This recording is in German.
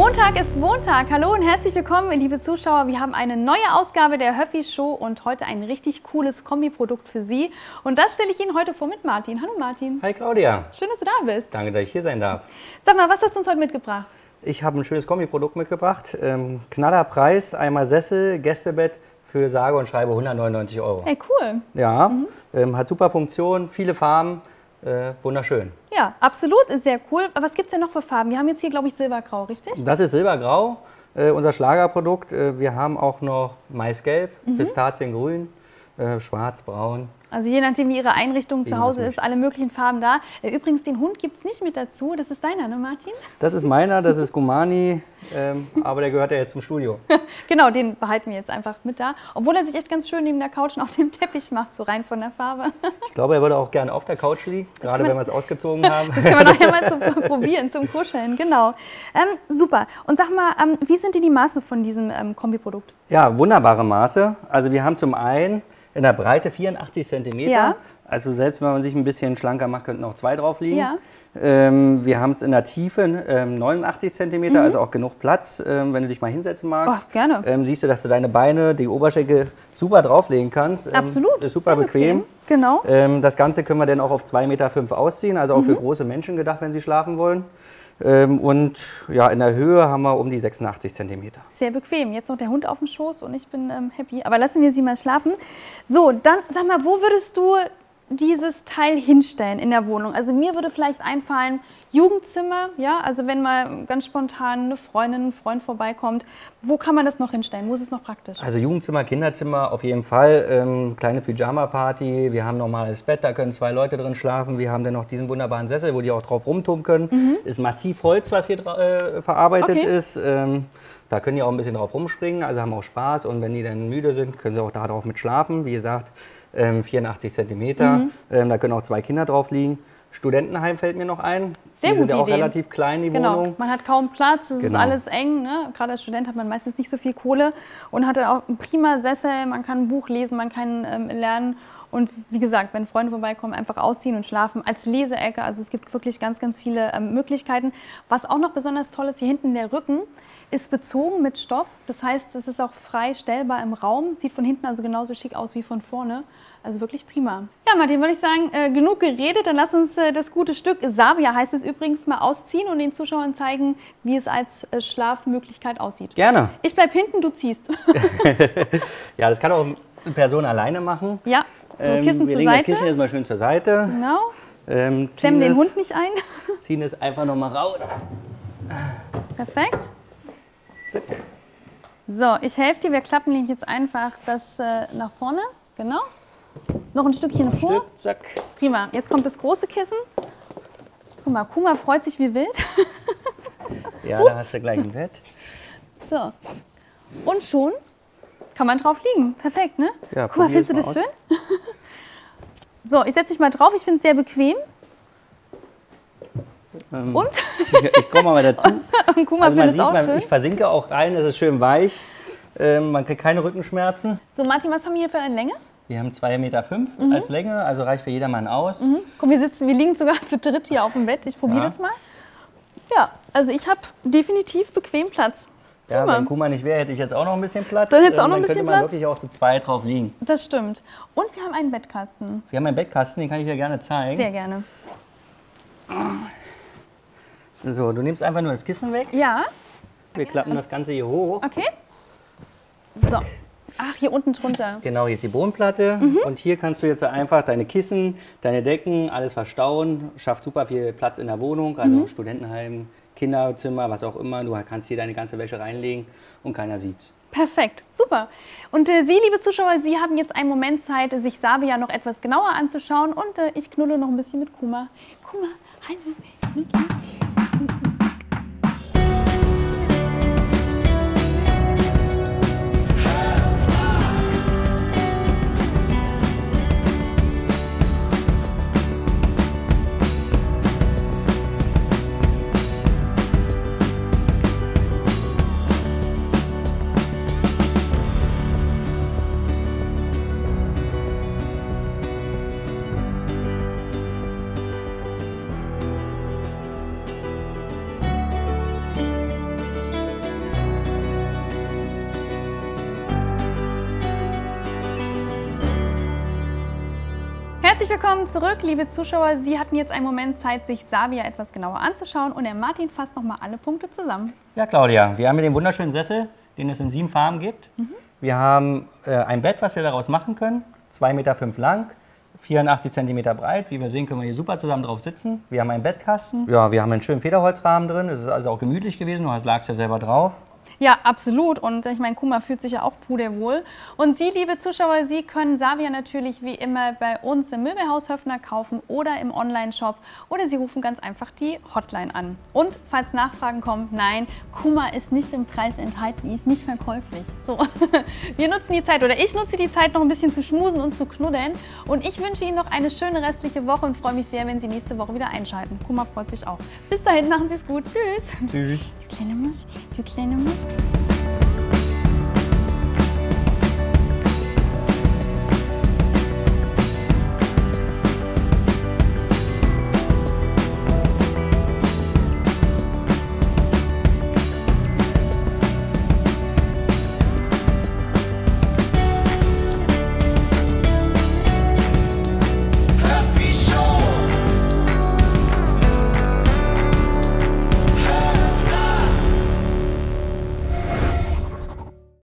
Montag ist Montag. Hallo und herzlich willkommen, liebe Zuschauer. Wir haben eine neue Ausgabe der Höffi Show und heute ein richtig cooles Kombiprodukt für Sie. Und das stelle ich Ihnen heute vor mit Martin. Hallo Martin. Hi Claudia. Schön, dass du da bist. Danke, dass ich hier sein darf. Sag mal, was hast du uns heute mitgebracht? Ich habe ein schönes Kombiprodukt mitgebracht. Knallerpreis, einmal Sessel, Gästebett für sage und schreibe 199 Euro. Ey, cool. Ja, hat super Funktion, viele Farben, wunderschön. Ja, absolut, ist sehr cool. Aber was gibt es denn noch für Farben? Wir haben jetzt hier, glaube ich, Silbergrau, richtig? Das ist Silbergrau, unser Schlagerprodukt. Wir haben auch noch Maisgelb, Pistaziengrün, Schwarzbraun. Also je nachdem, wie Ihre Einrichtung zu Hause ist, alle möglichen Farben da. Übrigens, den Hund gibt es nicht mit dazu. Das ist deiner, ne Martin? Das ist meiner, das ist Gumani, aber der gehört ja jetzt zum Studio. Genau, den behalten wir jetzt einfach mit da. Obwohl er sich echt ganz schön neben der Couch und auf dem Teppich macht, so rein von der Farbe. Ich glaube, er würde auch gerne auf der Couch liegen, gerade wenn wir es ausgezogen haben. Das können wir nachher mal zum Probieren, zum Kuscheln, genau. Super. Und sag mal, wie sind denn die Maße von diesem Kombiprodukt? Ja, wunderbare Maße. Also wir haben zum einen in der Breite 84 cm. Ja. Also selbst wenn man sich ein bisschen schlanker macht, könnten auch zwei drauf liegen. Ja. Wir haben es in der Tiefe 89 cm, also auch genug Platz, wenn du dich mal hinsetzen magst. Oh, gerne. Siehst du, dass du deine Beine, die Oberschenkel super drauflegen kannst. Absolut. Ist super bequem. Genau. Das Ganze können wir dann auch auf 2,5 Meter ausziehen, also auch für große Menschen gedacht, wenn sie schlafen wollen. Und ja, in der Höhe haben wir um die 86 cm. Sehr bequem. Jetzt noch der Hund auf dem Schoß und ich bin happy. Aber lassen wir sie mal schlafen. So, dann sag mal, wo würdest du dieses Teil hinstellen in der Wohnung? Also mir würde vielleicht einfallen, Jugendzimmer, ja, also wenn mal ganz spontan eine Freundin, ein Freund vorbeikommt, wo kann man das noch hinstellen? Wo ist es noch praktisch? Also Jugendzimmer, Kinderzimmer auf jeden Fall, kleine Pyjama-Party, wir haben normales Bett, da können 2 Leute drin schlafen, wir haben dann noch diesen wunderbaren Sessel, wo die auch drauf rumtummeln können. Ist massiv Holz, was hier verarbeitet ist, da können die auch ein bisschen drauf rumspringen, also haben auch Spaß und wenn die dann müde sind, können sie auch da drauf mit schlafen, wie gesagt, 84 cm, da können auch 2 Kinder drauf liegen. Studentenheim fällt mir noch ein. Sehr die sind gute ja auch Idee. Relativ klein, die Wohnung. Man hat kaum Platz, es ist Genau. alles eng. Ne? Gerade als Student hat man meistens nicht so viel Kohle und hat dann auch einen prima Sessel, man kann ein Buch lesen, man kann lernen. Und wie gesagt, wenn Freunde vorbeikommen, einfach ausziehen und schlafen als Leseecke. Also es gibt wirklich ganz, ganz viele Möglichkeiten. Was auch noch besonders toll ist, hier hinten der Rücken ist bezogen mit Stoff. Das heißt, es ist auch frei stellbar im Raum. Sieht von hinten also genauso schick aus wie von vorne. Also wirklich prima. Ja, Martin, würde ich sagen, genug geredet. Dann lass uns das gute Stück, Sabia heißt es übrigens, mal ausziehen und den Zuschauern zeigen, wie es als Schlafmöglichkeit aussieht. Gerne. Ich bleib hinten, du ziehst. Ja, das kann auch eine Person alleine machen. Ja, so Kissen wir zur legen Seite. das Kissen jetzt mal schön zur Seite. Genau. Klemmen Klemmen den Hund nicht ein. Ziehen es einfach nochmal raus. Perfekt. Zick. So, ich helfe dir. Wir klappen nämlich jetzt einfach das nach vorne. Genau. Noch ein Stückchen vor. Stück, zack. Prima. Jetzt kommt das große Kissen. Guck mal, Kuma freut sich wie wild. Ja, da hast du gleich ein Bett. So. Und schon kann man drauf liegen. Perfekt, ne? Ja, Guck mal, probier findest du es das mal schön? So, ich setze mich mal drauf. Ich finde es sehr bequem. Und? Ich komme mal dazu. Und Kuma Also man findet es auch sieht, schön. ich versinke auch rein, es ist schön weich. Man kriegt keine Rückenschmerzen. So, Martin, was haben wir hier für eine Länge? Wir haben 2,5 Meter als Länge, also reicht für jedermann aus. Komm, wir liegen sogar zu dritt hier auf dem Bett. Ich probiere Ja. das mal. Ja, also ich habe definitiv bequem Platz. Ja, Prima. wenn Kuma nicht wäre, hätte ich jetzt auch noch ein bisschen Platz. Dann hättest du auch noch ein Dann bisschen könnte man Platz? wirklich auch zu zweit drauf liegen. Das stimmt. Und wir haben einen Bettkasten. Wir haben einen Bettkasten, den kann ich dir gerne zeigen. Sehr gerne. So, du nimmst einfach nur das Kissen weg. Ja, Wir klappen das Ganze hier hoch. okay. So. Ach, hier unten drunter. Genau, hier ist die Bodenplatte und hier kannst du jetzt einfach deine Kissen, deine Decken, alles verstauen. Schafft super viel Platz in der Wohnung, also Studentenheim, Kinderzimmer, was auch immer. Du kannst hier deine ganze Wäsche reinlegen und keiner sieht's. Perfekt, super. Und Sie, liebe Zuschauer, Sie haben jetzt einen Moment Zeit, sich Sabia noch etwas genauer anzuschauen. Und ich knuddel noch ein bisschen mit Kuma. Kuma, hallo, Schnucki. Herzlich willkommen zurück, liebe Zuschauer. Sie hatten jetzt einen Moment Zeit, sich Savia etwas genauer anzuschauen und der Martin fasst nochmal alle Punkte zusammen. Ja, Claudia, wir haben hier den wunderschönen Sessel, den es in 7 Farben gibt. Wir haben ein Bett, was wir daraus machen können, 2,5 Meter lang, 84 cm breit. Wie wir sehen, können wir hier super zusammen drauf sitzen. Wir haben einen Bettkasten. Ja, wir haben einen schönen Federholzrahmen drin. Es ist also auch gemütlich gewesen. Du lagst ja selber drauf. Ja, absolut. Und ich meine, Kuma fühlt sich ja auch pudelwohl. Und Sie, liebe Zuschauer, Sie können Savia natürlich wie immer bei uns im Möbelhaus Höffner kaufen oder im Online-Shop. Oder Sie rufen ganz einfach die Hotline an. Und falls Nachfragen kommen, nein, Kuma ist nicht im Preis enthalten, die ist nicht verkäuflich. So, wir nutzen die Zeit, oder ich nutze die Zeit, noch ein bisschen zu schmusen und zu knuddeln. Und ich wünsche Ihnen noch eine schöne restliche Woche und freue mich sehr, wenn Sie nächste Woche wieder einschalten. Kuma freut sich auch. Bis dahin, machen Sie es gut. Tschüss. Tschüss. Du kleine Maus, du kleine Maus.